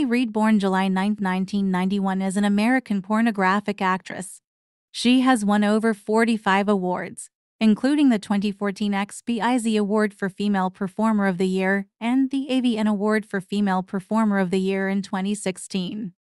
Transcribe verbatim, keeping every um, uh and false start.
Reid, born July ninth, nineteen ninety-one, is an American pornographic actress. She has won over forty-five awards, including the twenty fourteen X B I Z Award for Female Performer of the Year and the A V N Award for Female Performer of the Year in twenty sixteen.